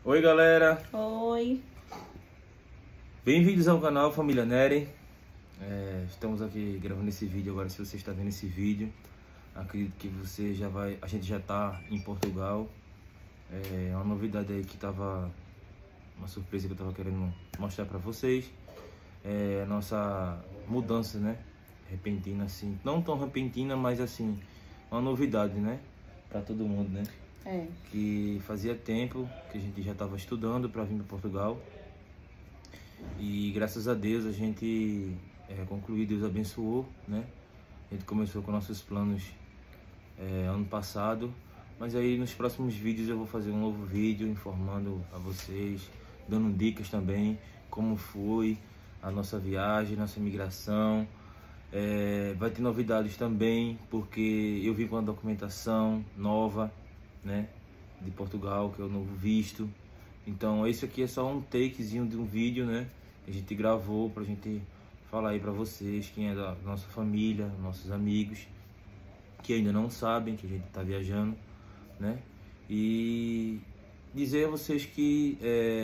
Oi galera, Oi. bem-vindos ao canal Família Nery. Estamos aqui gravando esse vídeo agora. Se você está vendo esse vídeo, acredito que você já vai, a gente já está em Portugal. É uma novidade aí que tava, uma surpresa que eu tava querendo mostrar para vocês. A nossa mudança, né, repentina assim, não tão repentina, mas assim, uma novidade, né, para todo mundo, né? Que fazia tempo que a gente já estava estudando para vir para Portugal e graças a Deus a gente concluiu, Deus abençoou, né? A gente começou com nossos planos ano passado, mas aí nos próximos vídeos eu vou fazer um novo vídeo informando a vocês, dando dicas também como foi a nossa viagem, nossa imigração. Vai ter novidades também, porque eu vim com a documentação nova, né, de Portugal, que é o novo visto. Então esse aqui é só um takezinho de um vídeo, né, que a gente gravou pra gente falar aí pra vocês, quem é da nossa família, nossos amigos, que ainda não sabem que a gente tá viajando, né, e dizer a vocês que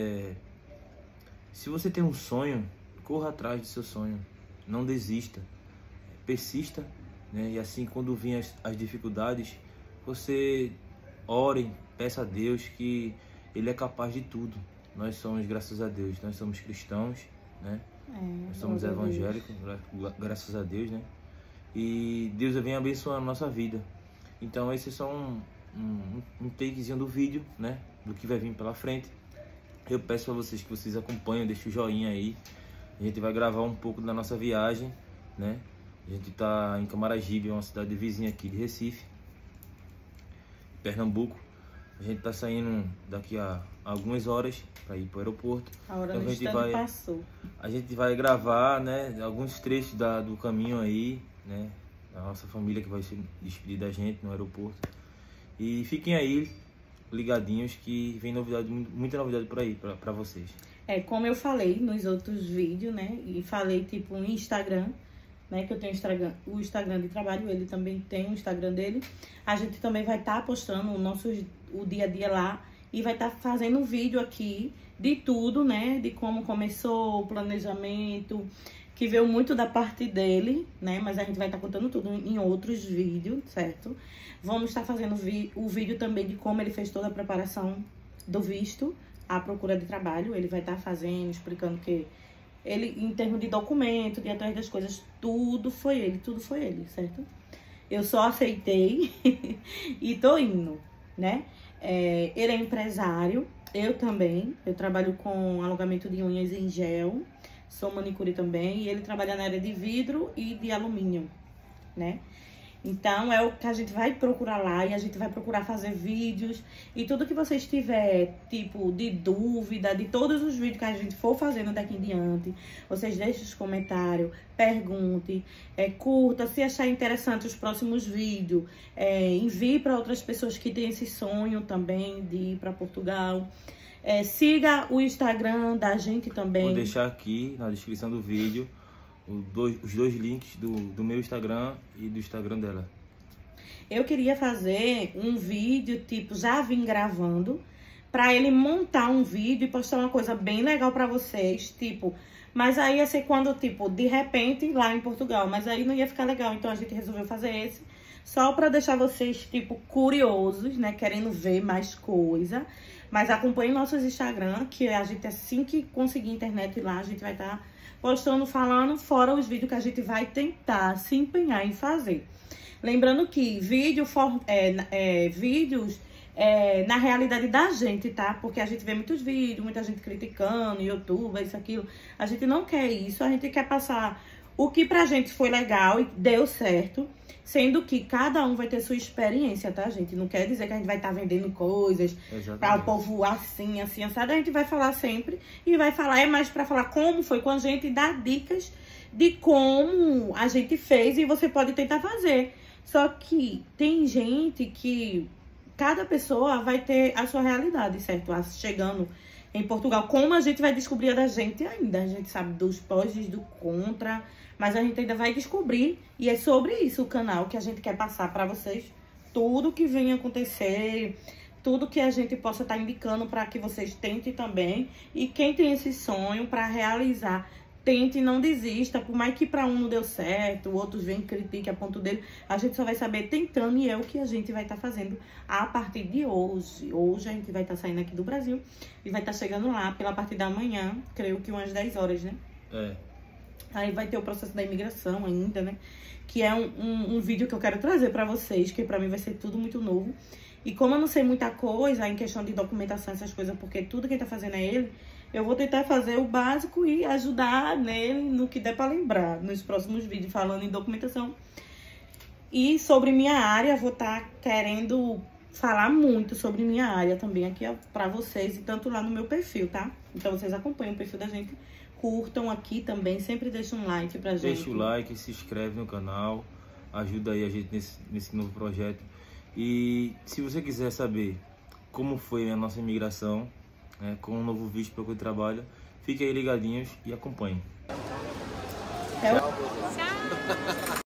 se você tem um sonho, corra atrás do seu sonho, não desista, persista, né, e assim quando vir as dificuldades, você ore, peça a Deus que Ele é capaz de tudo. Nós somos, graças a Deus, nós somos cristãos, né? Nós somos evangélicos, graças a Deus, né? E Deus vem abençoando a nossa vida. Então esse é só um takezinho do vídeo, né? Do que vai vir pela frente. Eu peço para vocês que vocês acompanhem, deixem o joinha aí. A gente vai gravar um pouco da nossa viagem, né? A gente tá em Camaragibe, uma cidade vizinha aqui de Recife, Pernambuco. A gente tá saindo daqui a algumas horas para ir para o aeroporto. A hora então, no instante passou. A gente vai gravar, né, alguns trechos do caminho aí, né, da nossa família que vai se despedir da gente no aeroporto. E fiquem aí ligadinhos que vem novidade, muita novidade por aí para vocês. Como eu falei nos outros vídeos, né, e falei tipo no Instagram, né, que eu tenho o Instagram de trabalho, ele também tem o Instagram dele. A gente também vai estar postando o dia a dia lá e vai estar fazendo vídeo aqui de tudo, né, de como começou o planejamento, que veio muito da parte dele, né, mas a gente vai estar contando tudo em outros vídeos, certo? Vamos estar fazendo o vídeo também de como ele fez toda a preparação do visto, a procura de trabalho. Ele vai estar fazendo, explicando que ele, em termos de documento, de atrás das coisas, tudo foi ele, certo? Eu só aceitei e tô indo, né? Ele é empresário, eu também. Eu trabalho com alongamento de unhas em gel, sou manicure também. E ele trabalha na área de vidro e de alumínio, né? Então, é o que a gente vai procurar lá e a gente vai procurar fazer vídeos. E tudo que vocês tiverem, tipo, de dúvida, de todos os vídeos que a gente for fazendo daqui em diante, vocês deixem os comentários, pergunte, curta, se achar interessante os próximos vídeos, envie para outras pessoas que têm esse sonho também de ir para Portugal. Siga o Instagram da gente também. Vou deixar aqui na descrição do vídeo os dois links do meu Instagram e do Instagram dela. Eu queria fazer um vídeo, tipo, já vim gravando, pra ele montar um vídeo e postar uma coisa bem legal pra vocês, tipo, mas aí ia ser quando, tipo, de repente, lá em Portugal, mas aí não ia ficar legal, então a gente resolveu fazer esse, só pra deixar vocês, tipo, curiosos, né, querendo ver mais coisa. Mas acompanhe nossos Instagram, que a gente, assim que conseguir internet lá, a gente vai estar postando, falando, fora os vídeos que a gente vai tentar se empenhar em fazer. Lembrando que vídeos na realidade da gente, tá? Porque a gente vê muitos vídeos, muita gente criticando, YouTube, isso, aquilo. A gente não quer isso, a gente quer passar o que pra gente foi legal e deu certo, sendo que cada um vai ter sua experiência, tá, gente? Não quer dizer que a gente vai estar vendendo coisas para o povo assim, assado. A gente vai falar sempre e vai falar, mais para falar como foi com a gente e dar dicas de como a gente fez e você pode tentar fazer. Só que tem gente que cada pessoa vai ter a sua realidade, certo? Chegando em Portugal, como a gente vai descobrir a da gente ainda. A gente sabe dos pós e do contra, mas a gente ainda vai descobrir. E é sobre isso o canal que a gente quer passar pra vocês. Tudo que vem acontecer, tudo que a gente possa estar indicando para que vocês tentem também. E quem tem esse sonho para realizar, tente e não desista. Por mais que para um não deu certo, outros vêm e critiquem a ponto dele, a gente só vai saber tentando, e é o que a gente vai estar fazendo a partir de hoje. Hoje a gente vai estar saindo aqui do Brasil e vai estar chegando lá pela partir da manhã, creio que umas 10 horas, né? Aí vai ter o processo da imigração ainda, né? Que é um vídeo que eu quero trazer pra vocês, que pra mim vai ser tudo muito novo. E como eu não sei muita coisa em questão de documentação, essas coisas, porque tudo quem tá fazendo é ele, eu vou tentar fazer o básico e ajudar nele no que der pra lembrar nos próximos vídeos, falando em documentação. E sobre minha área, vou estar querendo falar muito sobre minha área também aqui pra vocês, e tanto lá no meu perfil, tá? Então vocês acompanham o perfil da gente, curtam aqui também, sempre deixa um like pra gente. Deixa o like, se inscreve no canal, ajuda aí a gente nesse novo projeto. E se você quiser saber como foi a nossa imigração, né, com um novo visto para o trabalho, fique aí ligadinhos e acompanhe. Tchau.